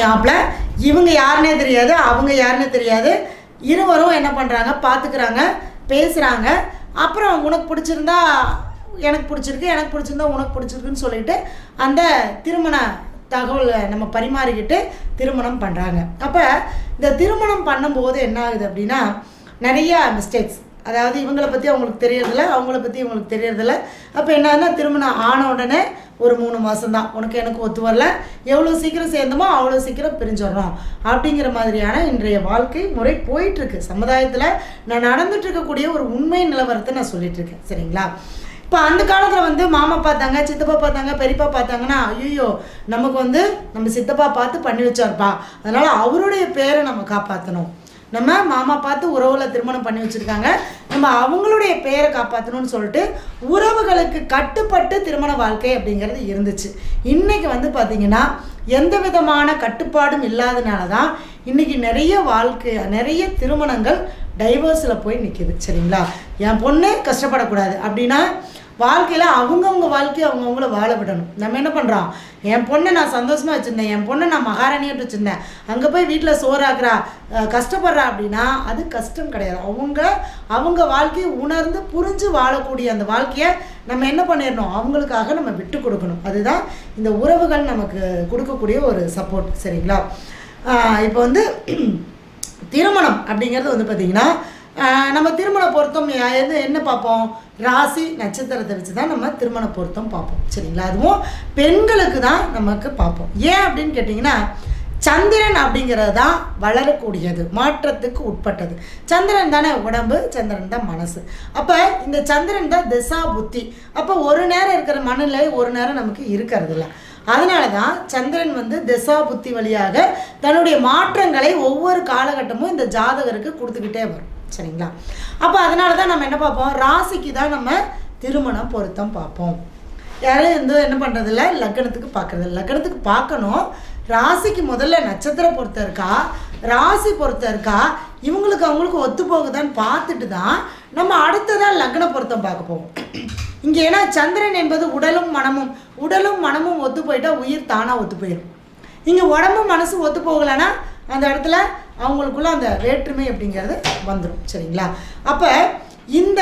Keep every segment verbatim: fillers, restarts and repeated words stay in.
மாப்பிள்ளை. இவங்க யாருன்னே தெரியாது, அவங்க யாருன்னே தெரியாது. இருவரும் என்ன பண்ணுறாங்க, பார்த்துக்கிறாங்க, பேசுகிறாங்க. அப்புறம் உனக்கு பிடிச்சிருந்தா எனக்கு பிடிச்சிருக்கு, எனக்கு பிடிச்சிருந்தா உனக்கு பிடிச்சிருக்குன்னு சொல்லிட்டு அந்த திருமண தகவலை நம்ம பரிமாறிக்கிட்டு திருமணம் பண்ணுறாங்க. அப்போ இந்த திருமணம் பண்ணும்போது என்ன ஆகுது அப்படின்னா நிறையா மிஸ்டேக்ஸ். அதாவது இவங்களை பற்றி அவங்களுக்கு தெரியறதில்ல, அவங்கள பற்றி இவங்களுக்கு தெரியறதில்ல. அப்போ என்னன்னா திருமணம் ஆன உடனே ஒரு மூணு மாதம் தான், உனக்கு எனக்கு ஒத்து வரல, எவ்வளோ சீக்கிரம் சேர்ந்தோமோ அவ்வளோ சீக்கிரம் பிரிஞ்சிடறோம் அப்படிங்கிற மாதிரியான இன்றைய வாழ்க்கை முறை போயிட்டுருக்கு சமுதாயத்தில். நான் நடந்துட்டு இருக்கக்கூடிய ஒரு உண்மை நிலவரத்தை நான் சொல்லிகிட்ருக்கேன். சரிங்களா? இப்போ அந்த காலத்தில் வந்து மாமா பார்த்தாங்க, சித்தப்பா பார்த்தாங்க, பெரியப்பா பார்த்தாங்கன்னா ஐயோ நமக்கு வந்து நம்ம சித்தப்பா பார்த்து பண்ணி வச்சார்ப்பா, அதனால் அவருடைய பேரை நம்ம காப்பாற்றணும், நம்ம மாமா பார்த்து உறவில் திருமணம் பண்ணி வச்சுருக்காங்க, நம்ம அவங்களுடைய பேரை காப்பாற்றணும்னு சொல்லிட்டு உறவுகளுக்கு கட்டுப்பட்டு திருமண வாழ்க்கை அப்படிங்கிறது இருந்துச்சு. இன்றைக்கி வந்து பார்த்திங்கன்னா எந்த விதமான கட்டுப்பாடும் இல்லாதனால தான் இன்றைக்கி நிறைய வாழ்க்கை நிறைய திருமணங்கள் டைவர்ஸில் போய் நிற்கிது. சரிங்களா? என் பொண்ணு கஷ்டப்படக்கூடாது அப்படின்னா வாழ்க்கையில் அவங்கவுங்க வாழ்க்கையை அவங்கவுங்கள வாழ விடணும். நம்ம என்ன பண்ணுறோம், என் பொண்ணை நான் சந்தோஷமாக வச்சுருந்தேன், என் பொண்ணை நான் மகாராணியாட்டு வச்சுருந்தேன், அங்கே போய் வீட்டில் சோறாக்குறா கஷ்டப்படுறா அப்படின்னா அது கஷ்டம் கிடையாது. அவங்க அவங்க வாழ்க்கையை உணர்ந்து புரிஞ்சு வாழக்கூடிய அந்த வாழ்க்கையை நம்ம என்ன பண்ணிடணும், அவங்களுக்காக நம்ம விட்டு கொடுக்கணும். அதுதான் இந்த உறவுகள் நமக்கு கொடுக்கக்கூடிய ஒரு சப்போர்ட். சரிங்களா? இப்போ வந்து திருமணம் அப்படிங்கிறது வந்து பார்த்திங்கன்னா நம்ம திருமண பொருத்தம் எது என்ன பார்ப்போம், ராசி நட்சத்திரத்தை வச்சு தான் நம்ம திருமண பொருத்தம் பார்ப்போம். சரிங்களா? அதுவும் பெண்களுக்கு தான் நமக்கு பார்ப்போம். ஏன் அப்படின்னு கேட்டிங்கன்னா சந்திரன் அப்படிங்கிறது தான் வளரக்கூடியது, மாற்றத்துக்கு உட்பட்டது. சந்திரன் தானே உடம்பு, சந்திரன் தான் மனசு. அப்போ இந்த சந்திரன் தான் திசா புத்தி. அப்போ ஒரு நேரம் இருக்கிற மனநிலை ஒரு நேரம் நமக்கு இருக்கிறது இல்லை. அதனால தான் சந்திரன் வந்து திசா புத்தி வழியாக தன்னுடைய மாற்றங்களை ஒவ்வொரு காலகட்டமும் இந்த ஜாதகருக்கு கொடுத்துக்கிட்டே வரும். சரிங்களா? அப்போ அதனால தான் நம்ம என்ன பார்ப்போம், ராசிக்கு தான் நம்ம திருமண பொருத்தம் பார்ப்போம். யாரும் வந்து என்ன பண்ணுறதில்ல, லக்னத்துக்கு பார்க்குறது. லக்னத்துக்கு பார்க்கணும், ராசிக்கு முதல்ல நட்சத்திர பொருத்தம் இருக்கா, ராசி பொருத்தம் இருக்கா, இவங்களுக்கு அவங்களுக்கு ஒத்து போகுதான்னு பார்த்துட்டு தான் நம்ம அடுத்ததான் லக்ன பொருத்தம் பார்க்க போவோம். இங்கே ஏன்னா சந்திரன் என்பது உடலும் மனமும், உடலும் மனமும் ஒத்து போயிட்டா உயிர் தானாக ஒத்து போயிடும். இங்கே உடம்பும் மனசு ஒத்து போகலைன்னா அந்த இடத்துல அவங்களுக்குள்ள அந்த வேற்றுமை அப்படிங்கிறது வந்துடும். சரிங்களா? அப்போ இந்த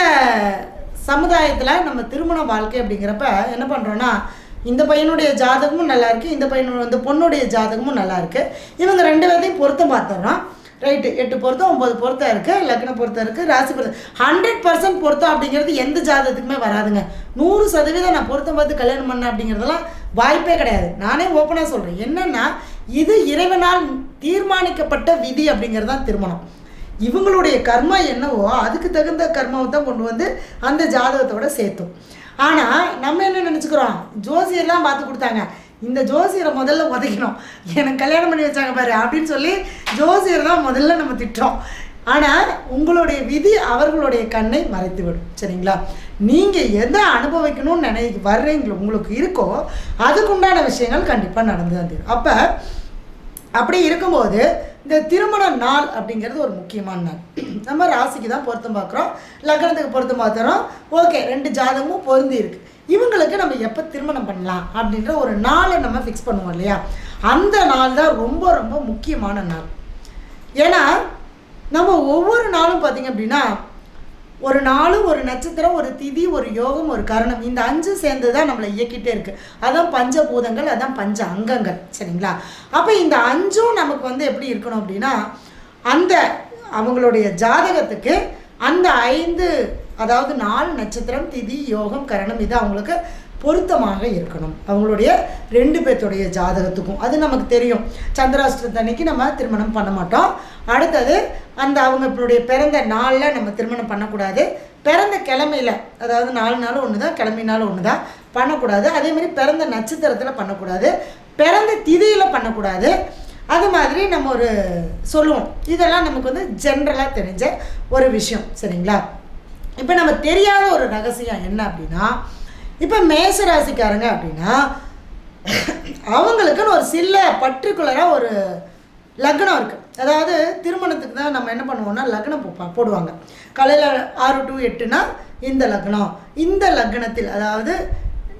சமுதாயத்தில் நம்ம திருமண வாழ்க்கை அப்படிங்கிறப்ப என்ன பண்ணுறோன்னா இந்த பையனுடைய ஜாதகமும் நல்லாயிருக்கு, இந்த பையனோட இந்த பொண்ணுடைய ஜாதகமும் நல்லாயிருக்கு, இவங்க ரெண்டு பேர்த்தையும் பொருத்தம் பார்த்துறோம். ரைட்டு, எட்டு பொருத்தம் ஒம்பது பொருத்தம் இருக்குது, லக்ன பொருத்தம் இருக்குது, ராசி பொருத்தம். ஹண்ட்ரட் பர்சன்ட் பொருத்தம் அப்படிங்கிறது எந்த ஜாதகத்துக்குமே வராதுங்க. நூறு சதவீதம் நான் பொருத்தம் பார்த்து கல்யாணம் பண்ணேன் அப்படிங்கிறதெல்லாம் வாய்ப்பே கிடையாது. நானே ஓப்பனாக சொல்கிறேன். என்னென்னா இது இறைவனால் தீர்மானிக்கப்பட்ட விதி அப்படிங்கிறது தான் திருமணம். இவங்களுடைய கர்மா என்னவோ அதுக்கு தகுந்த கர்மாவை தான் கொண்டு வந்து அந்த ஜாதகத்தோட சேர்த்தோம். ஆனால் நம்ம என்ன நினச்சிக்கிறோம், ஜோசியர்லாம் பார்த்து கொடுத்தாங்க, இந்த ஜோசியரை முதல்ல உதைக்கணும், எனக்கு கல்யாணம் பண்ணி வச்சாங்க பாரு அப்படின்னு சொல்லி ஜோசியர் தான் முதல்ல நம்ம திட்டோம். ஆனால் உங்களுடைய விதி அவர்களுடைய கண்ணை மறைத்து விடும். சரிங்களா? நீங்கள் எதை அனுபவிக்கணும்னு நினை வர்றீங்களோ உங்களுக்கு இருக்கோ அதுக்குண்டான விஷயங்கள் கண்டிப்பாக நடந்து வந்துடும். அப்போ அப்படி இருக்கும்போது இந்த திருமண நாள் அப்படிங்கிறது ஒரு முக்கியமான நாள். நம்ம ராசிக்கு தான் பொருத்தம் பார்க்குறோம், லக்னத்துக்கு பொருத்தம் பார்த்துறோம். ஓகே, ரெண்டு ஜாதகமும் பொருந்தி இருக்குது. இவங்களுக்கு நம்ம எப்போ திருமணம் பண்ணலாம் அப்படின்ற ஒரு நாளை நம்ம ஃபிக்ஸ் பண்ணுவோம் இல்லையா? அந்த நாள் தான் ரொம்ப ரொம்ப முக்கியமான நாள். ஏன்னா நம்ம ஒவ்வொரு நாளும் பார்த்திங்க அப்படின்னா ஒரு நாளும் ஒரு நட்சத்திரம், ஒரு திதி, ஒரு யோகம், ஒரு கரணம், இந்த அஞ்சு சேர்ந்து தான் நம்மளை இயக்கிட்டே இருக்குது. அதான் பஞ்சபூதங்கள், அதான் பஞ்ச அங்கங்கள். சரிங்களா? அப்போ இந்த அஞ்சும் நமக்கு வந்து எப்படி இருக்கணும் அப்படின்னா அந்த அவங்களுடைய ஜாதகத்துக்கு அந்த ஐந்து, அதாவது நாலு நட்சத்திரம், திதி, யோகம், கரணம், இது அவங்களுக்கு பொருத்தமாக இருக்கணும். அவங்களுடைய ரெண்டு பேர்த்துடைய ஜாதகத்துக்கும் அது நமக்கு தெரியும். சந்திராஷ்டமத்தன்னைக்கு நம்ம திருமணம் பண்ண மாட்டோம். அடுத்தது அந்த அவங்களுடைய பிறந்த நாளில் நம்ம திருமணம் பண்ணக்கூடாது. பிறந்த கிழமையில், அதாவது நாலு நாள் ஒன்று தான், கிழமைனாலும் ஒன்று தான், பண்ணக்கூடாது. அதேமாதிரி பிறந்த நட்சத்திரத்தில் பண்ணக்கூடாது, பிறந்த திதியில் பண்ணக்கூடாது. அது மாதிரி நம்ம ஒரு சொல்லுவோம். இதெல்லாம் நமக்கு வந்து ஜென்ரலாக தெரிஞ்ச ஒரு விஷயம். சரிங்களா? இப்போ நம்ம தெரியாத ஒரு ரகசியம் என்ன அப்படின்னா, இப்போ மேஷ ராசிக்காரங்க அப்படின்னா அவங்களுக்குன்னு ஒரு சில பர்டிகுலராக ஒரு லக்னம் இருக்குது. அதாவது திருமணத்துக்கு தான் நம்ம என்ன பண்ணுவோம்னா லக்னம் போடுவாங்க. காலையில் ஆறு டு எட்டுனா இந்த லக்னம், இந்த லக்னத்தில், அதாவது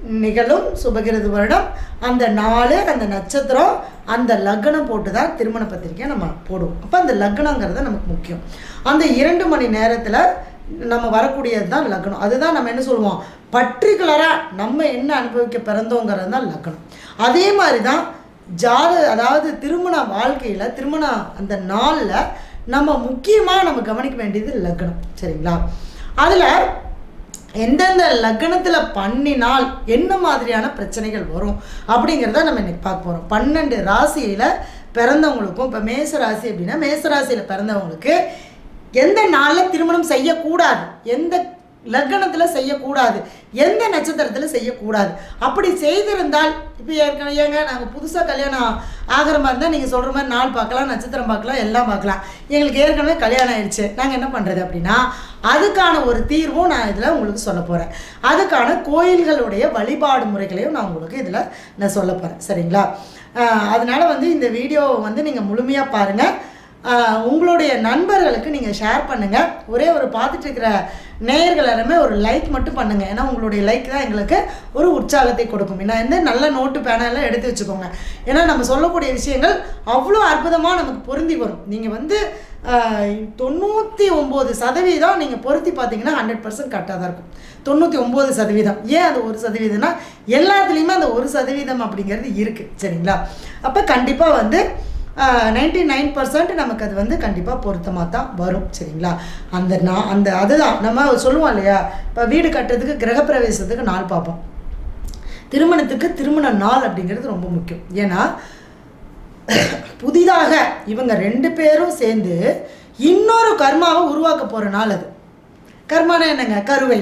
நிகழும் சுபகிருது வருடம் அந்த நாலு அந்த நட்சத்திரம் அந்த லக்னம் போட்டு தான் திருமண பத்திரிக்கை நம்ம போடுவோம். அப்போ அந்த லக்னங்கிறது நமக்கு முக்கியம். அந்த இரண்டு மணி நேரத்தில் நம்ம வரக்கூடியது தான் லக்னம். அதுதான் நம்ம என்ன சொல்லுவோம், பர்டிகுலராக நம்ம என்ன அனுபவிக்க பிறந்தோங்கிறது தான் லக்னம். அதே மாதிரி தான் ஜாத அதாவது திருமண வாழ்க்கையில் திருமண அந்த நாளில் நம்ம முக்கியமாக நம்ம கவனிக்க வேண்டியது லக்னம். சரிங்களா? அதில் எந்தெந்த லக்னத்தில் பண்ணினால் என்ன மாதிரியான பிரச்சனைகள் வரும் அப்படிங்கிறத நம்ம இன்றைக்கி பார்க்க போகிறோம். பன்னெண்டு ராசியில் பிறந்தவங்களுக்கும், இப்போ மேச ராசி அப்படின்னா மேச ராசியில் பிறந்தவங்களுக்கு எந்த நாளில் திருமணம் செய்யக்கூடாது, எந்த லக்னத்தில் செய்யக்கூடாது, எந்த நட்சத்திரத்தில் செய்யக்கூடாது, அப்படி செய்திருந்தால் இப்போ ஏற்கனவே ஏங்க நாங்கள் புதுசாக கல்யாணம் ஆகிற மாதிரி இருந்தால் நீங்கள் சொல்கிற மாதிரி நாள் பார்க்கலாம், நட்சத்திரம் பார்க்கலாம், எல்லாம் பார்க்கலாம், எங்களுக்கு ஏற்கனவே கல்யாணம் ஆயிடுச்சு, நாங்கள் என்ன பண்ணுறது அப்படின்னா அதுக்கான ஒரு தீர்வும் நான் இதில் உங்களுக்கு சொல்ல போகிறேன். அதுக்கான கோயில்களுடைய வழிபாடு முறைகளையும் நான் உங்களுக்கு இதில் நான் சொல்ல போகிறேன். சரிங்களா? அதனால் வந்து இந்த வீடியோவை வந்து நீங்கள் முழுமையாக பாருங்கள். உங்களுடைய நண்பர்களுக்கு நீங்கள் ஷேர் பண்ணுங்கள். ஒரே ஒரு பார்த்துட்டு இருக்கிற நேயர்கள் எல்லாருமே ஒரு லைக் மட்டும் பண்ணுங்கள். ஏன்னா உங்களுடைய லைக் தான் எங்களுக்கு ஒரு உற்சாகத்தை கொடுக்கும். ஏன்னா வந்து நல்ல நோட்டு பேனெல்லாம் எடுத்து வச்சுக்கோங்க. ஏன்னா நம்ம சொல்லக்கூடிய விஷயங்கள் அவ்வளோ அற்புதமாக நமக்கு பொருந்தி வரும். நீங்கள் வந்து தொண்ணூற்றி ஒம்பது சதவீதம் நீங்கள் பொருத்தி பார்த்தீங்கன்னா ஹண்ட்ரட் பர்சன்ட் கரெக்டாக தான் இருக்கும். தொண்ணூற்றி ஒம்பது சதவீதம் ஏன் அது ஒரு சதவீதம்னா எல்லாத்துலேயுமே அந்த ஒரு சதவீதம் அப்படிங்கிறது இருக்குது. சரிங்களா? அப்போ கண்டிப்பாக வந்து நைன்டி நைன் பர்சன்ட் நமக்கு அது வந்து கண்டிப்பாக பொருத்தமாக தான் வரும். சரிங்களா? அந்த நான் அந்த அதுதான் நம்ம சொல்லுவோம் இல்லையா, இப்போ வீடு கட்டுறதுக்கு கிரகப்பிரவேசத்துக்கு நாள் பார்ப்போம், திருமணத்துக்கு திருமண நாள் அப்படிங்கிறது ரொம்ப முக்கியம். ஏன்னா புதிதாக இவங்க ரெண்டு பேரும் சேர்ந்து இன்னொரு கர்மாவை உருவாக்க போகிற நாள் அது. கர்மானா என்னங்க, கருவை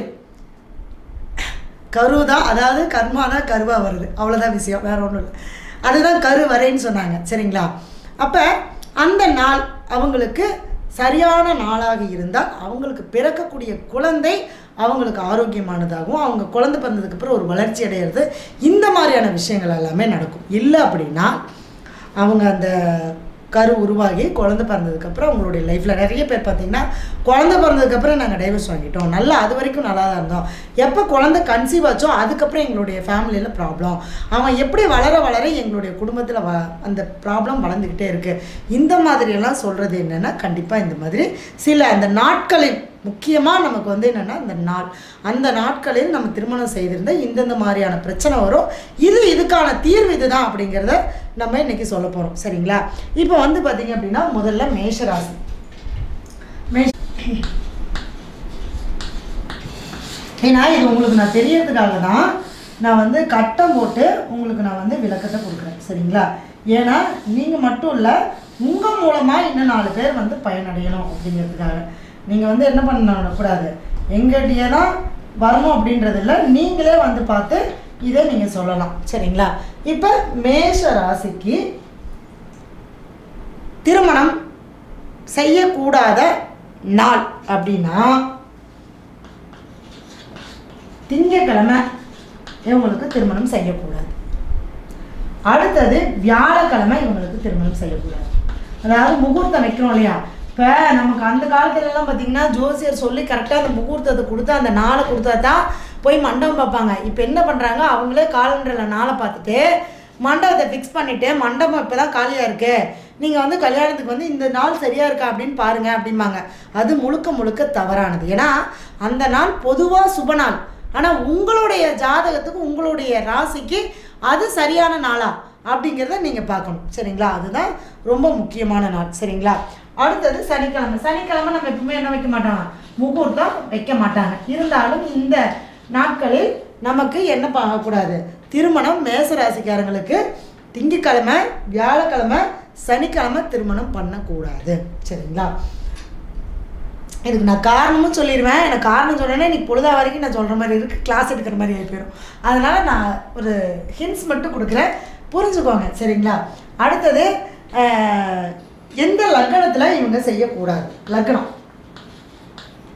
கரு தான், அதாவது கர்மானா கருவாக வருது, அவ்வளோதான் விஷயம், வேறு ஒன்றும் இல்லை. அதுதான் கருவறைன்னு சொன்னாங்க. சரிங்களா? அப்போ அந்த நாள் அவங்களுக்கு சரியான நாளாக இருந்தால் அவங்களுக்கு பிறக்கக்கூடிய குழந்தை அவங்களுக்கு ஆரோக்கியமானதாகவும் அவங்க குழந்தை பிறந்ததுக்கப்புறம் ஒரு வளர்ச்சி அடைகிறது, இந்த மாதிரியான விஷயங்கள் எல்லாமே நடக்கும். இல்லை அப்படின்னா அவங்க அந்த கரு உருவாகி குழந்தை பிறந்ததுக்கப்புறம் அவங்களுடைய லைஃப்பில் நிறைய பேர் பார்த்திங்கன்னா குழந்தை பிறந்ததுக்கப்புறம் நாங்கள் டைவர்ஸ் வாங்கிட்டோம், நல்லா அது வரைக்கும் நல்லா தான் இருந்தோம், எப்போ குழந்தை கன்சீவ் ஆச்சோ அதுக்கப்புறம் எங்களுடைய ஃபேமிலியில் ப்ராப்ளம், அவன் எப்படி வளர வளர எங்களுடைய குடும்பத்தில் வ அந்த ப்ராப்ளம் வளர்ந்துக்கிட்டே இருக்குது. இந்த மாதிரியெல்லாம் சொல்கிறது என்னென்னா கண்டிப்பாக இந்த மாதிரி சில அந்த நாட்களில் முக்கியமாக நமக்கு வந்து என்னென்னா அந்த நாள் அந்த நாட்களில் நம்ம திருமணம் செய்திருந்தால் இந்தந்த மாதிரியான பிரச்சனை வரும், இது இதுக்கான தீர்வு இதுதான் அப்படிங்கிறத நம்ம இன்றைக்கி சொல்ல போகிறோம். சரிங்களா? இப்போ வந்து பார்த்திங்க அப்படின்னா முதல்ல மேஷராசி. மேஷ ஏன்னா இது உங்களுக்கு நான் தெரியறதுக்காக தான் நான் வந்து கட்டம் போட்டு உங்களுக்கு நான் வந்து விளக்கத்தை கொடுக்குறேன். சரிங்களா? ஏன்னா நீங்கள் மட்டும் இல்லை, உங்கள் மூலமாக இன்னும் நாலு பேர் வந்து பயனடையணும் அப்படிங்கிறதுக்காக நீங்கள் வந்து என்ன பண்ணக்கூடாது, எங்கிட்டயே தான் வரணும் அப்படின்றது இல்லை, நீங்களே வந்து பார்த்து இதை நீங்கள் சொல்லலாம். சரிங்களா? இப்போ மேஷ ராசிக்கு திருமணம் செய்யக்கூடாத நாள் அப்படின்னா திங்கட்கிழமை இவங்களுக்கு திருமணம் செய்யக்கூடாது. அடுத்தது வியாழக்கிழமை இவங்களுக்கு திருமணம் செய்யக்கூடாது. அதாவது முகூர்த்தம் வைக்கிறோம் இல்லையா, இப்போ நமக்கு அந்த காலத்துலலாம் பார்த்திங்கன்னா ஜோசியர் சொல்லி கரெக்டாக அந்த முகூர்த்தத்தை கொடுத்து அந்த நாளை கொடுத்தா தான் போய் மண்டபம் பார்ப்பாங்க. இப்போ என்ன பண்ணுறாங்க, அவங்களே காலண்டரில் நாளை பார்த்துட்டு மண்டபத்தை ஃபிக்ஸ் பண்ணிவிட்டு மண்டபம் இப்போ தான் காலியாக இருக்குது, நீங்கள் வந்து கல்யாணத்துக்கு வந்து இந்த நாள் சரியாக இருக்கா அப்படின்னு பாருங்கள் அப்படிம்பாங்க. அது முழுக்க முழுக்க தவறானது. ஏன்னா அந்த நாள் பொதுவாக சுப நாள், ஆனால் உங்களுடைய ஜாதகத்துக்கு உங்களுடைய ராசிக்கு அது சரியான நாளா அப்படிங்கிறத நீங்கள் பார்க்கணும். சரிங்களா? அதுதான் ரொம்ப முக்கியமான நாள். சரிங்களா? அடுத்தது சனிக்கிழமை. சனிக்கிழமை நம்ம எப்பவுமே என்ன வைக்க மாட்டாங்க, முகூர்த்தம் வைக்க மாட்டாங்க. இருந்தாலும் இந்த நாட்களில் நமக்கு என்ன பார்க்கக்கூடாது, திருமணம் மேசராசிக்காரங்களுக்கு திங்கக்கிழமை வியாழக்கிழமை சனிக்கிழமை திருமணம் பண்ணக்கூடாது. சரிங்களா? இதுக்கு நான் காரணமும் சொல்லிடுவேன். எனக்கு காரணம் சொன்னேன்னா இன்னைக்கு பொழுதா வரைக்கும் நான் சொல்கிற மாதிரி இருக்குது, கிளாஸ் எடுக்கிற மாதிரி ஆகி போயிடும். அதனால் நான் ஒரு ஹிண்ட்ஸ் மட்டும் கொடுக்குறேன், புரிஞ்சுக்கோங்க. சரிங்களா? அடுத்தது எந்த லக்னத்தில் இவங்க செய்யக்கூடாது, லக்னம்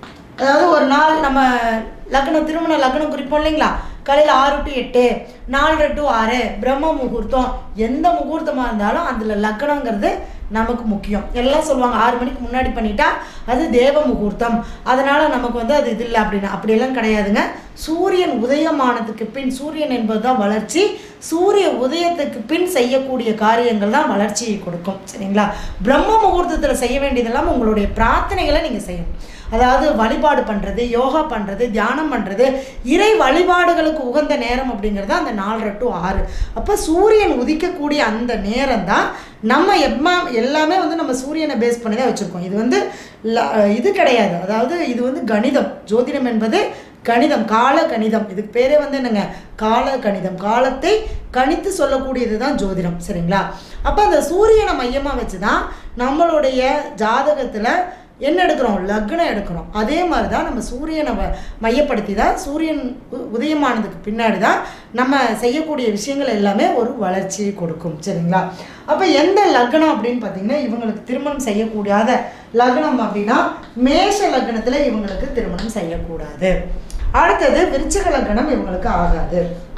அதாவது ஒரு நாள் நம்ம லக்னம் திருமண லக்னம் குறிப்போம் இல்லைங்களா, காலையில் ஆறு டு எட்டு, நாலரை டு ஆறு, பிரம்ம முகூர்த்தம், எந்த முகூர்த்தமாக இருந்தாலும் அதில் லக்னங்கிறது நமக்கு முக்கியம். எல்லாம் சொல்லுவாங்க ஆறு மணிக்கு முன்னாடி பண்ணிட்டா அது தேவ முகூர்த்தம், அதனால் நமக்கு வந்து அது இது இல்லை அப்படின்னு. அப்படியெல்லாம் கிடையாதுங்க. சூரியன் உதயமானதுக்கு பின், சூரியன் என்பது தான் வளர்ச்சி, சூரிய உதயத்துக்கு பின் செய்யக்கூடிய காரியங்கள் தான் வளர்ச்சியை கொடுக்கும். சரிங்களா? பிரம்ம முகூர்த்தத்தில் செய்ய வேண்டியதெல்லாம் உங்களுடைய பிரார்த்தனைகளை நீங்கள் செய்யணும். அதாவது வழிபாடு பண்ணுறது, யோகா பண்ணுறது, தியானம் பண்ணுறது, இறை வழிபாடுகளுக்கு உகந்த நேரம் அப்படிங்கிறது அந்த நாலரை டு ஆறு. அப்போ சூரியன் உதிக்கக்கூடிய அந்த நேரம் தான் நம்ம எம்மா எல்லாமே வந்து நம்ம சூரியனை பேஸ் பண்ணி தான் வச்சுருக்கோம். இது வந்து இது கிடையாது. அதாவது இது வந்து கணிதம். ஜோதிடம் என்பது கணிதம், கால கணிதம். இதுக்கு பேரே வந்து என்னங்க, கால கணிதம். காலத்தை கணித்து சொல்லக்கூடியது தான் ஜோதிடம். சரிங்களா? அப்போ அந்த சூரியனை மையமாக வச்சு தான் நம்மளுடைய ஜாதகத்தில் என்ன எடுக்கிறோம், லக்னம் எடுக்கிறோம். அதே மாதிரி தான் நம்ம சூரியனை மையப்படுத்தி தான், சூரியன் உதயமானதுக்கு பின்னாடி தான் நம்ம செய்யக்கூடிய விஷயங்கள் எல்லாமே ஒரு வளர்ச்சியை கொடுக்கும். சரிங்களா? அப்போ எந்த லக்னம் அப்படின்னு பார்த்தீங்கன்னா, இவங்களுக்கு திருமணம் செய்யக்கூடாத லக்னம் அப்படின்னா மேஷ லக்னத்தில் இவங்களுக்கு திருமணம் செய்யக்கூடாது. அடுத்தது விருச்சிக லக்னம் இவங்களுக்கு ஆகாது.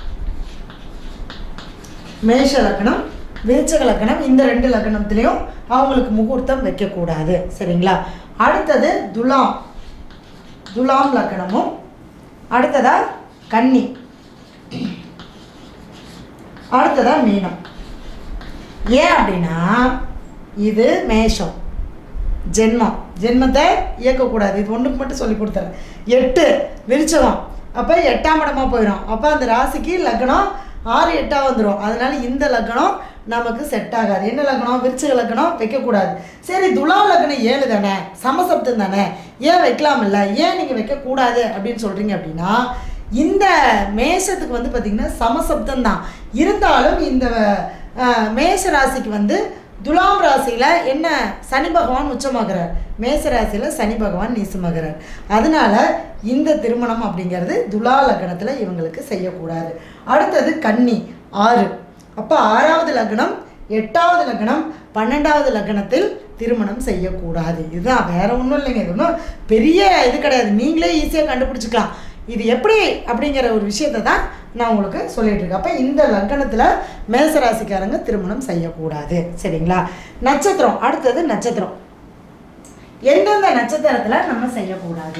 மேஷ லக்னம், விருச்சிக லக்னம், இந்த ரெண்டு லக்னத்திலையும் அவங்களுக்கு முகூர்த்தம் வைக்கக்கூடாது. சரிங்களா? அடுத்தது துலாம், துலாம் லக்னமும், அடுத்ததா கன்னி, அடுத்ததா மீனம். ஏன் அப்படின்னா இது மேஷம், ஜென்மம், ஜென்மத்தை இயக்கக்கூடாது. இது ஒன்றுக்கு மட்டும் சொல்லி கொடுத்துறேன். எட்டு விருச்சகம், அப்போ எட்டாம் இடமாக போயிடும். அப்போ அந்த ராசிக்கு லக்னம் ஆறு எட்டாக வந்துடும். அதனால இந்த லக்னம் நமக்கு செட் ஆகாது. என்ன லக்னம், விருச்சிக லக்னம் வைக்கக்கூடாது. சரி, துலா லக்னம் ஏழு தானே, சமசப்தம் தானே, ஏன் வைக்கலாம் இல்லை, ஏன் நீங்கள் வைக்கக்கூடாது அப்படின்னு சொல்கிறீங்க அப்படின்னா, இந்த மேஷத்துக்கு வந்து பார்த்திங்கன்னா சமசப்தம் தான் இருந்தாலும் இந்த மேஷ ராசிக்கு வந்து துலாம் ராசியில் என்ன சனி பகவான் உச்சமாகிறார், மேச ராசியில் சனி பகவான் நீசமாகிறார். அதனால் இந்த திருமணம் அப்படிங்கிறது துலா லக்னத்தில் இவங்களுக்கு செய்யக்கூடாது. அடுத்தது கன்னி ஆறு. அப்போ ஆறாவது லக்னம், எட்டாவது லக்னம், பன்னெண்டாவது லக்னத்தில் திருமணம் செய்யக்கூடாது. இதுதான், வேற ஒன்றும் இல்லைங்க. இது ஒன்றும் பெரிய இது கிடையாது. நீங்களே ஈஸியாக கண்டுபிடிச்சிக்கலாம். இது எப்படி அப்படிங்கிற ஒரு விஷயத்தை தான் நான் உங்களுக்கு சொல்லிட்டு இருக்கேன். அப்போ இந்த லக்னத்தில் மேசராசிக்காரங்க திருமணம் செய்யக்கூடாது. சரிங்களா? நட்சத்திரம், அடுத்தது நட்சத்திரம். எந்தெந்த நட்சத்திரத்தில் நம்ம செய்யக்கூடாது?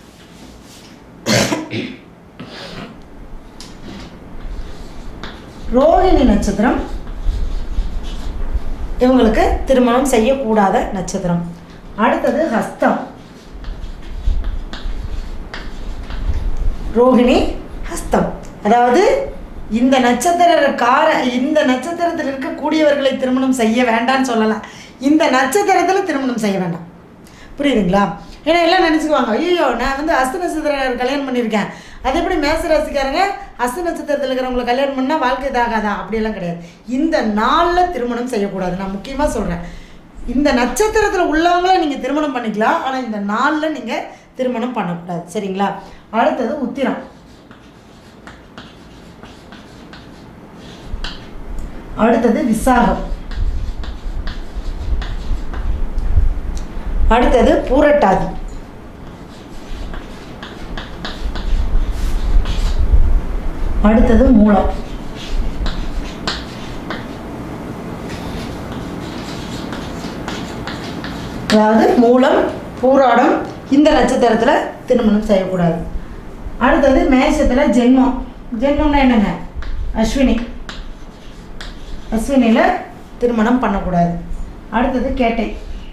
ரோஹிணி நட்சத்திரம் இவங்களுக்கு திருமணம் செய்யக்கூடாத நட்சத்திரம். அடுத்தது ஹஸ்தம், ரோஹிணி ஹஸ்தம். அதாவது இந்த நட்சத்திரக்கார இந்த நட்சத்திரத்தில் இருக்கக்கூடியவர்களை திருமணம் செய்ய வேண்டாம்னு சொல்லலாம். இந்த நட்சத்திரத்தில் திருமணம் செய்ய வேண்டாம். புரியுதுங்களா? ஏன்னா எல்லாம் நினச்சிக்குவாங்க, ஐயோ நான் வந்து அஸ்த நட்சத்திரம் கல்யாணம் பண்ணியிருக்கேன், அது எப்படி மேசராசிக்காரங்க அஸ்த நட்சத்திரத்தில் இருக்கிறவங்களை கல்யாணம் பண்ணால் வாழ்க்கை இதாகாதா? அப்படியெல்லாம் கிடையாது. இந்த நாளில் திருமணம் செய்யக்கூடாது. நான் முக்கியமாக சொல்கிறேன், இந்த நட்சத்திரத்தில் உள்ளவங்கள நீங்கள் திருமணம் பண்ணிக்கலாம், ஆனால் இந்த நாளில் நீங்கள் திருமணம் பண்ணக்கூடாது. சரிங்களா? அடுத்தது உத்திரம், அடுத்தது விசாகம், அடுத்தது பூரட்டாதி, அடுத்தது மூலம், அதாவது மூலம் பூராடம் இந்த நட்சத்திரத்தில் திருமணம் செய்யக்கூடாது. அடுத்தது மேஷத்தில் ஜென்மம். ஜென்மம்னா என்னங்க, அஸ்வினி, அஸ்வினியில் திருமணம் பண்ணக்கூடாது. அடுத்தது கேட்டை.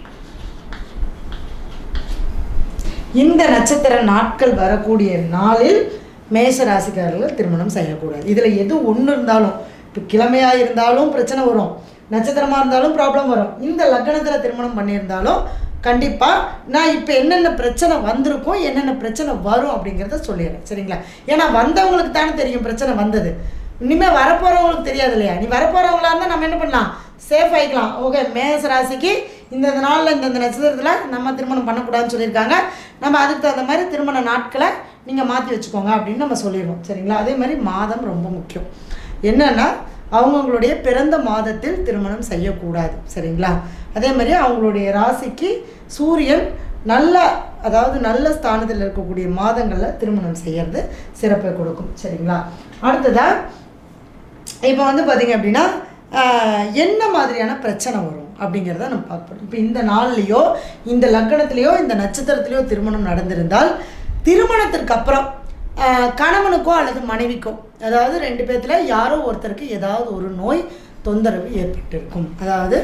இந்த நட்சத்திர நாட்கள் வரக்கூடிய நாளில் மேஷ ராசிக்காரர்கள் திருமணம் செய்யக்கூடாது. இதில் எது ஒன்று இருந்தாலும், இப்போ கிழமையாக இருந்தாலும் பிரச்சனை வரும், நட்சத்திரமாக இருந்தாலும் ப்ராப்ளம் வரும். இந்த லக்னத்தில் திருமணம் பண்ணியிருந்தாலும் கண்டிப்பாக நான் இப்போ என்னென்ன பிரச்சனை வந்திருக்கும், என்னென்ன பிரச்சனை வரும் அப்படிங்கிறத சொல்லிடுறேன். சரிங்களா? ஏன்னா வந்தவங்களுக்கு தானே தெரியும் பிரச்சனை வந்தது, இனிமேல் வரப்போகிறவங்களுக்கு தெரியாது இல்லையா? நீ வரப்போகிறவங்களா இருந்தால் நம்ம என்ன பண்ணலாம், சேஃப் ஆகிக்கலாம். ஓகே, மேஷ ராசிக்கு இந்தந்த நாளில் இந்தந்த நட்சத்திரத்தில் நம்ம திருமணம் பண்ணக்கூடாதுன்னு சொல்லியிருக்காங்க, நம்ம அதுக்கு தகுந்த மாதிரி திருமண நாட்களை நீங்கள் மாற்றி வச்சுக்கோங்க அப்படின்னு நம்ம சொல்லிடுவோம். சரிங்களா? அதே மாதிரி மாதம் ரொம்ப முக்கியம். என்னென்னா அவங்கவுங்களுடைய பிறந்த மாதத்தில் திருமணம் செய்யக்கூடாது. சரிங்களா? அதே மாதிரி அவங்களுடைய ராசிக்கு சூரியன் நல்ல அதாவது நல்ல ஸ்தானத்தில் இருக்கக்கூடிய மாதங்களில் திருமணம் செய்கிறது சிறப்பை கொடுக்கும். சரிங்களா? அடுத்ததாக இப்போ வந்து பார்த்திங்க அப்படின்னா என்ன மாதிரியான பிரச்சனை வரும் அப்படிங்கிறத நம்ம பார்க்கணும். இப்போ இந்த நாள்லேயோ இந்த லக்னத்திலேயோ இந்த நட்சத்திரத்திலேயோ திருமணம் நடந்திருந்தால் திருமணத்திற்கு அப்புறம் கணவனுக்கோ அல்லது மனைவிக்கோ, அதாவது ரெண்டு பேர்த்தில் யாரோ ஒருத்தருக்கு ஏதாவது ஒரு நோய் தொந்தரவு ஏற்பட்டிருக்கும். அதாவது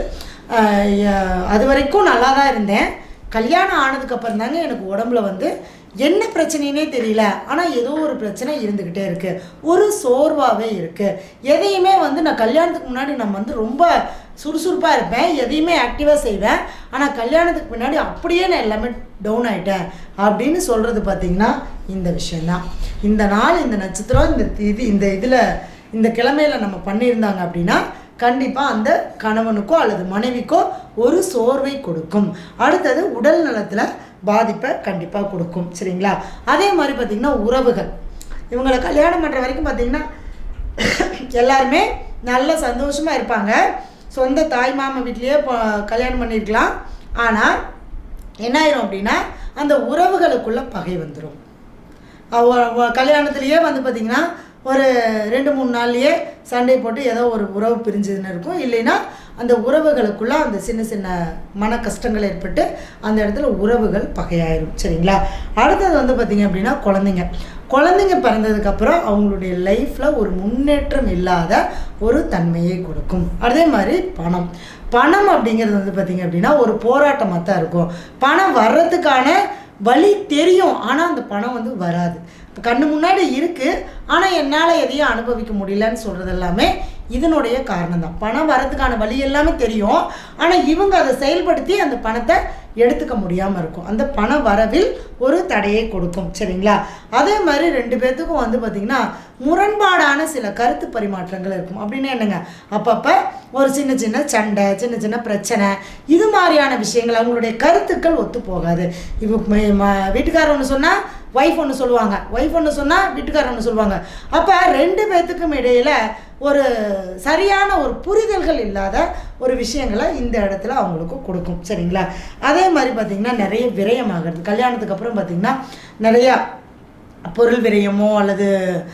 அது வரைக்கும் நல்லா தான் இருந்தேன், கல்யாணம் ஆனதுக்கப்புறம் தாங்க எனக்கு உடம்புல வந்து என்ன பிரச்சனைனே தெரியல, ஆனால் ஏதோ ஒரு பிரச்சனை இருந்துக்கிட்டே இருக்குது, ஒரு சோர்வாகவே இருக்குது. எதையுமே வந்து நான் கல்யாணத்துக்கு முன்னாடி நம்ம வந்து ரொம்ப சுறுசுறுப்பாக இருப்பேன், எதையுமே ஆக்டிவாக செய்வேன், ஆனால் கல்யாணத்துக்கு முன்னாடி அப்படியே நான் எல்லாமே டவுன் ஆகிட்டேன் அப்படின்னு சொல்கிறது பார்த்திங்கன்னா இந்த விஷயந்தான். இந்த நாள் இந்த நட்சத்திரம் இந்த இது இந்த இதில் இந்த கிழமையில் நம்ம பண்ணியிருந்தாங்க அப்படின்னா கண்டிப்பாக அந்த கணவனுக்கோ அல்லது மனைவிக்கோ ஒரு சோர்வை கொடுக்கும். அடுத்தது உடல் நலத்தில் பாதிப்பை கண்டிப்பாக கொடுக்கும். சரிங்களா? அதே மாதிரி பார்த்திங்கன்னா உறவுகள், இவங்களை கல்யாணம் பண்ணுற வரைக்கும் பார்த்திங்கன்னா எல்லாருமே நல்ல சந்தோஷமாக இருப்பாங்க, சொந்த தாய் மாமா வீட்லேயே கல்யாணம் பண்ணியிருக்கலாம். ஆனால் என்ன ஆயிரும் அப்படின்னா அந்த உறவுகளுக்குள்ளே பகை வந்துடும். கல்யாணத்துலேயே வந்து பார்த்திங்கன்னா ஒரு ரெண்டு மூணு நாள்லேயே சண்டை போட்டு ஏதோ ஒரு உறவு பிரிஞ்சதுன்னு இருக்கும். இல்லைன்னா அந்த உறவுகளுக்குள்ளே அந்த சின்ன சின்ன மன கஷ்டங்கள் ஏற்பட்டு அந்த இடத்துல உறவுகள் பகையாயிரும். சரிங்களா? அடுத்தது வந்து பார்த்திங்க அப்படின்னா குழந்தைங்க குழந்தைங்க பிறந்ததுக்கப்புறம் அவங்களுடைய லைஃப்பில் ஒரு முன்னேற்றம் இல்லாத ஒரு தன்மையை கொடுக்கும். அதே மாதிரி பணம் பணம் அப்படிங்கிறது வந்து பார்த்திங்க அப்படின்னா ஒரு போராட்டமாக தான் இருக்கும். பணம் வர்றதுக்கான வழி தெரியும், ஆனால் அந்த பணம் வந்து வராது. இப்போ கண்ணு முன்னாடி இருக்குது, ஆனால் என்னால் எதையும் அனுபவிக்க முடியலன்னு சொல்கிறது எல்லாமே இதனுடைய காரணம் தான். பணம் வரதுக்கான வழி எல்லாமே தெரியும், ஆனால் இவங்க அதை செயல்படுத்தி அந்த பணத்தை எடுத்துக்க முடியாமல் இருக்கும். அந்த பண வரவில் ஒரு தடையை கொடுக்கும். சரிங்களா? அதே மாதிரி ரெண்டு பேர்த்துக்கும் வந்து பார்த்திங்கன்னா முரண்பாடான சில கருத்து பரிமாற்றங்கள் இருக்கும். அப்படின்னா என்னங்க, அப்பப்போ ஒரு சின்ன சின்ன சண்டை, சின்ன சின்ன பிரச்சனை, இது மாதிரியான விஷயங்கள், அவங்களுடைய கருத்துக்கள் ஒத்து போகாது. இப்போ வீட்டுக்காரர் ஒன்று சொன்னால் ஒய்ஃப் ஒன்று சொல்லுவாங்க, ஒய்ஃப் ஒன்று சொன்னால் வீட்டுக்காரர் ஒன்று சொல்லுவாங்க. அப்போ ரெண்டு பேர்த்துக்கும் இடையில் ஒரு சரியான ஒரு புரிதல்கள் இல்லாத ஒரு விஷயங்களை இந்த இடத்துல அவங்களுக்கு கொடுக்கும். சரிங்களா? அதே மாதிரி பார்த்திங்கன்னா நிறைய விரயமாகிறது. கல்யாணத்துக்கு அப்புறம் பார்த்திங்கன்னா நிறையா பொருள் விரயமோ அல்லது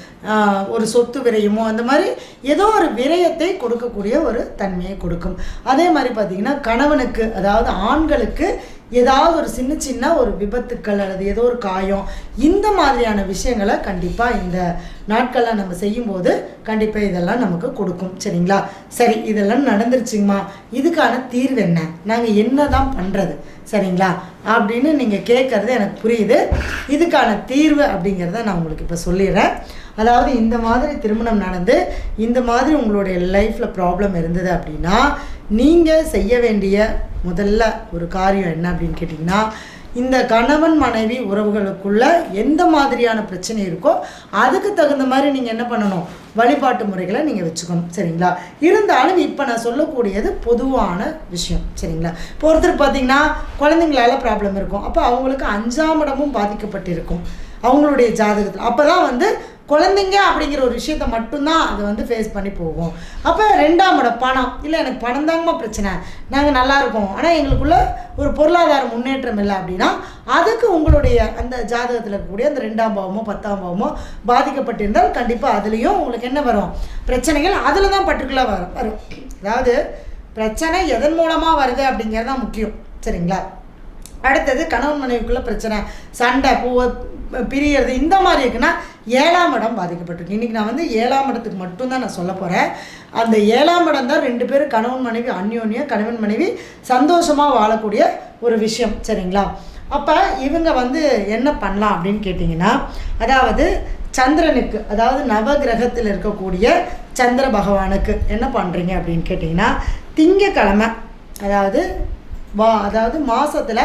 ஒரு சொத்து விரயமோ அந்த மாதிரி ஏதோ ஒரு விரயத்தை கொடுக்கக்கூடிய ஒரு தன்மையை கொடுக்கும். அதே மாதிரி பார்த்திங்கன்னா கணவனுக்கு, அதாவது ஆண்களுக்கு ஏதாவது ஒரு சின்ன சின்ன ஒரு விபத்துக்கள் அல்லது ஏதோ ஒரு காயம், இந்த மாதிரியான விஷயங்களை கண்டிப்பாக இந்த நாட்களில் நம்ம செய்யும்போது கண்டிப்பாக இதெல்லாம் நமக்கு கொடுக்கும். சரிங்களா? சரி, இதெல்லாம் நடந்துருச்சுங்கம்மா, இதுக்கான தீர்வு என்ன, நாங்கள் என்ன தான் பண்ணுறது, சரிங்களா அப்படின்னு நீங்கள் கேட்குறது எனக்கு புரியுது. இதுக்கான தீர்வு அப்படிங்கிறத நான் உங்களுக்கு இப்போ சொல்லிடுறேன். அதாவது இந்த மாதிரி திருமணம் நடந்து இந்த மாதிரி உங்களுடைய லைஃப்பில் ப்ராப்ளம் இருந்தது அப்படின்னா நீங்கள் செய்ய வேண்டிய முதல்ல ஒரு காரியம் என்ன அப்படின்னு கேட்டிங்கன்னா, இந்த கணவன் மனைவி உறவுகளுக்குள்ள எந்த மாதிரியான பிரச்சனை இருக்கோ அதுக்கு தகுந்த மாதிரி நீங்கள் என்ன பண்ணணும், வழிபாட்டு முறைகளை நீங்கள் வச்சுக்கணும். சரிங்களா? இருந்தாலும் இப்போ நான் சொல்லக்கூடியது பொதுவான விஷயம். சரிங்களா? இப்போ ஒருத்தர் பார்த்திங்கன்னா குழந்தைங்களால ப்ராப்ளம் இருக்கும், அப்போ அவங்களுக்கு அஞ்சாம் இடமும் பாதிக்கப்பட்டிருக்கும் அவங்களுடைய ஜாதகத்தில். அப்போ தான் வந்து குழந்தைங்க அப்படிங்கிற ஒரு விஷயத்த மட்டும்தான் அதை வந்து ஃபேஸ் பண்ணி போகும். அப்போ ரெண்டாம் இடம் பணம், இல்லை எனக்கு பணம் தாங்கம்மா பிரச்சனை, நாங்கள் நல்லா இருக்கோம் ஆனால் எங்களுக்குள்ள ஒரு பொருளாதார முன்னேற்றம் இல்லை அப்படின்னா அதுக்கு உங்களுடைய அந்த ஜாதகத்தில் இருக்கக்கூடிய அந்த ரெண்டாம் பாவமோ பத்தாம் பாவமோ பாதிக்கப்பட்டிருந்தால் கண்டிப்பாக அதுலேயும் உங்களுக்கு என்ன வரும், பிரச்சனைகள் அதில் தான் பர்டிகுலராக வரும் வரும் அதாவது பிரச்சனை எதன் மூலமாக வருது அப்படிங்கிறது தான் முக்கியம். சரிங்களா? அடுத்தது கணவன் மனைவிக்குள்ள பிரச்சனை, சண்டை, பூ பிரியறது, இந்த மாதிரி இருக்குன்னா ஏழாம் இடம் பாதிக்கப்பட்டிருக்கு. இன்றைக்கி நான் வந்து ஏழாம் இடத்துக்கு மட்டும்தான் நான் சொல்ல போகிறேன். அந்த ஏழாம் இடம் தான் ரெண்டு பேரும் கணவன் மனைவி அந்யோன்யம், கணவன் மனைவி சந்தோஷமாக வாழக்கூடிய ஒரு விஷயம். சரிங்களா? அப்போ இவங்க வந்து என்ன பண்ணலாம் அப்படின்னு கேட்டிங்கன்னா, அதாவது சந்திரனுக்கு, அதாவது நவகிரகத்தில் இருக்கக்கூடிய சந்திர பகவானுக்கு என்ன பண்ணுறீங்க அப்படின்னு கேட்டிங்கன்னா, திங்கக்கிழமை, அதாவது வா அதாவது மாதத்தில்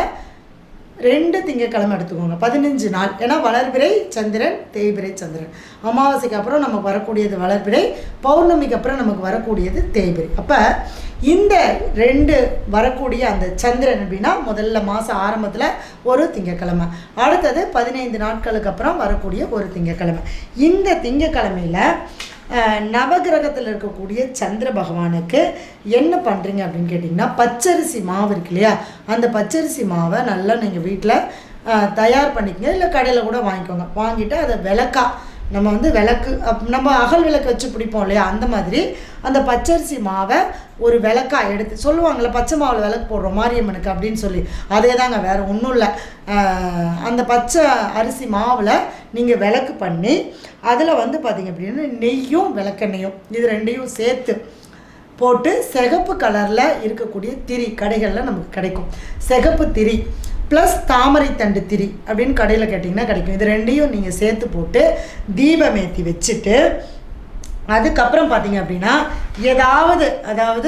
ரெண்டு திங்கக்கிழமை எடுத்துக்கோங்க, பதினஞ்சு நாள். ஏன்னா வளர்பிறை சந்திரன், தேய்பிறை சந்திரன். அமாவாசைக்கு அப்புறம் நமக்கு வரக்கூடியது வளர்பிறை, பௌர்ணமிக்கு அப்புறம் நமக்கு வரக்கூடியது தேய்பிறை. அப்போ இந்த ரெண்டு வரக்கூடிய அந்த சந்திரன் அப்படின்னா முதல்ல மாதம் ஆரம்பத்தில் ஒரு திங்கக்கிழமை, அடுத்தது பதினைந்து நாட்களுக்கு அப்புறம் வரக்கூடிய ஒரு திங்கக்கிழமை. இந்த திங்கக்கிழமையில் நவகிரகத்தில் இருக்கக்கூடிய சந்திர பகவானுக்கு என்ன பண்ணுறீங்க அப்படின்னு கேட்டிங்கன்னா, பச்சரிசி மாவு இருக்கு இல்லையா, அந்த பச்சரிசி மாவை நல்லா நீங்கள் வீட்டில் தயார் பண்ணிக்கங்க, இல்லை கடையில் கூட வாங்கிக்கோங்க. வாங்கிட்டு அதை விளக்கா நம்ம வந்து விளக்கு அப் நம்ம அகல் விளக்கு வச்சு பிடிப்போம் இல்லையா, அந்த மாதிரி அந்த பச்சரிசி மாவை ஒரு விளக்கா எடுத்து சொல்லுவாங்கள்ல பச்சை மாவில் விளக்கு போடுறோம் மாரியம்மனுக்கு அப்படின்னு சொல்லி, அதே தாங்க, வேறு ஒன்றும் இல்லை. அந்த பச்சை அரிசி மாவில் நீங்கள் விளக்கு பண்ணி அதில் வந்து பார்த்திங்க அப்படின்னா நெய்யும் விளக்கெண்ணையும் இது ரெண்டையும் சேர்த்து போட்டு சிகப்பு கலரில் இருக்கக்கூடிய திரி கடைகளில் நமக்கு கிடைக்கும். சிகப்பு திரி ப்ளஸ் தாமரை தண்டு திரி அப்படின்னு கடையில் கேட்டிங்கன்னா கிடைக்கும். இது ரெண்டையும் நீங்கள் சேர்த்து போட்டு தீபமேற்றி வச்சுட்டு அதுக்கப்புறம் பார்த்திங்க அப்படின்னா ஏதாவது அதாவது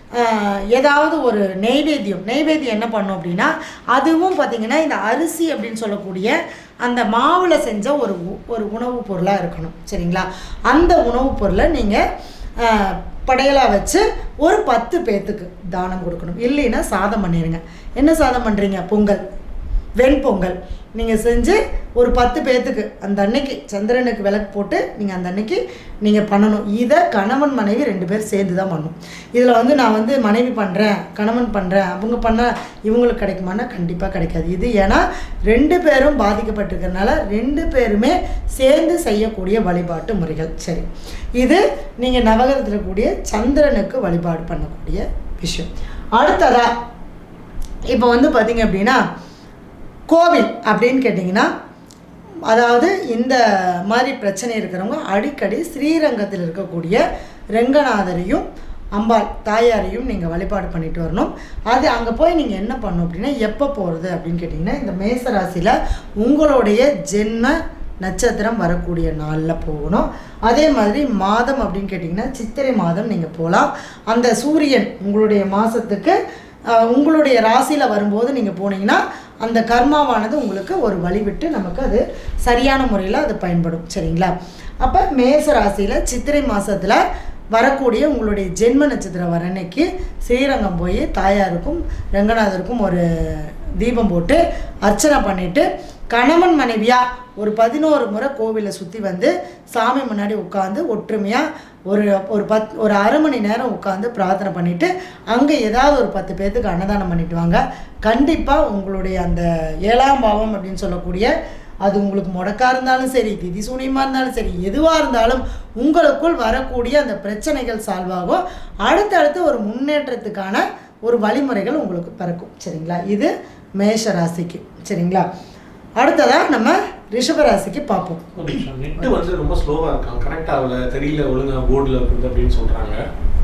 ஏதாவது ஒரு நெய்வேத்தியம் நெய்வேத்தியம் என்ன பண்ணும் அப்படின்னா அதுவும் பார்த்திங்கன்னா இந்த அரிசி அப்படின்னு சொல்லக்கூடிய அந்த மாவில் செஞ்ச ஒரு ஒரு உணவுப் பொருளாக இருக்கணும். சரிங்களா? அந்த உணவுப் பொருளை நீங்கள் படையலாக வச்சு ஒரு பத்து பேர்த்துக்கு தானம் கொடுக்கணும். இல்லைன்னா சாதம் பண்ணிடுங்க. என்ன சாதம் பண்ணுறீங்க? பொங்கல், வெண்பொங்கல் நீங்கள் செஞ்சு ஒரு பத்து பேர்த்துக்கு அந்த அன்னைக்கு சந்திரனுக்கு விளக்கு போட்டு நீங்கள் அந்த அன்னைக்கு நீங்கள் பண்ணணும். இதை கணவன் மனைவி ரெண்டு பேர் சேர்ந்து தான் பண்ணணும். இதில் வந்து நான் வந்து மனைவி பண்ணுறேன் கணவன் பண்ணுறேன் அவங்க பண்ணால் இவங்களுக்கு கிடைக்குமானா கண்டிப்பாக கிடைக்காது. இது ஏன்னா ரெண்டு பேரும் பாதிக்கப்பட்டிருக்கிறதுனால ரெண்டு பேருமே சேர்ந்து செய்யக்கூடிய வழிபாட்டு முறைகள். சரி, இது நீங்கள் நவகிரகத்தில் கூடிய சந்திரனுக்கு வழிபாடு பண்ணக்கூடிய விஷயம். அடுத்ததா இப்போ வந்து பார்த்திங்க அப்படின்னா கோவில் அப்படின்னு கேட்டிங்கன்னா அதாவது இந்த மாதிரி பிரச்சனை இருக்கிறவங்க அடிக்கடி ஸ்ரீரங்கத்தில் இருக்கக்கூடிய ரெங்கநாதரையும் அம்பாள் தாயாரையும் நீங்கள் வழிபாடு பண்ணிட்டு வரணும். அது அங்கே போய் நீங்கள் என்ன பண்ணணும் அப்படின்னா எப்போ போகிறது அப்படின்னு கேட்டிங்கன்னா இந்த மேசராசியில் உங்களுடைய ஜென்ம நட்சத்திரம் வரக்கூடிய நாளில் போகணும். அதே மாதிரி மாதம் அப்படின்னு கேட்டிங்கன்னா சித்திரை மாதம் நீங்கள் போகலாம். அந்த சூரியன் உங்களுடைய மாதத்துக்கு உங்களுடைய ராசியில் வரும்போது நீங்கள் போனீங்கன்னா அந்த கர்மாவானது உங்களுக்கு ஒரு வழிவிட்டு நமக்கு அது சரியான முறையில் அது பயன்படும். சரிங்களா? அப்போ மேச ராசியில் சித்திரை மாதத்தில் வரக்கூடிய உங்களுடைய ஜென்ம நட்சத்திரம் வர அன்னைக்கு ஸ்ரீரங்கம் போய் தாயாருக்கும் ரங்கநாதருக்கும் ஒரு தீபம் போட்டு அர்ச்சனை பண்ணிவிட்டு கணவன் மனைவியாக ஒரு பதினோரு முறை கோவிலை சுற்றி வந்து சாமி முன்னாடி உட்காந்து ஒற்றுமையாக ஒரு ஒரு பத் ஒரு அரை மணி நேரம் உட்காந்து பிரார்த்தனை பண்ணிவிட்டு அங்கே ஏதாவது ஒரு பத்து பேர்த்துக்கு அன்னதானம் பண்ணிட்டு வாங்க. கண்டிப்பாக உங்களுடைய அந்த ஏழாம் பாவம் அப்படின்னு சொல்லக்கூடிய அது உங்களுக்கு முடக்காக இருந்தாலும் சரி திதி சூனியமாக இருந்தாலும் சரி எதுவாக இருந்தாலும் உங்களுக்குள் வரக்கூடிய அந்த பிரச்சனைகள் சால்வ் ஆகும். அடுத்தடுத்து ஒரு முன்னேற்றத்துக்கான ஒரு வழிமுறைகள் உங்களுக்கு பிறக்கும். சரிங்களா? இது மேஷ ராசிக்கு. சரிங்களா? அடுத்ததாக நம்ம ரிஷபராசிக்கு பார்ப்போம். நெட்டு வந்து ரொம்ப ஸ்லோவாக இருக்கான், கனெக்ட் ஆகலை, தெரியல ஒழுங்காக போர்டில் இருக்குது அப்படின்னு சொல்கிறாங்க.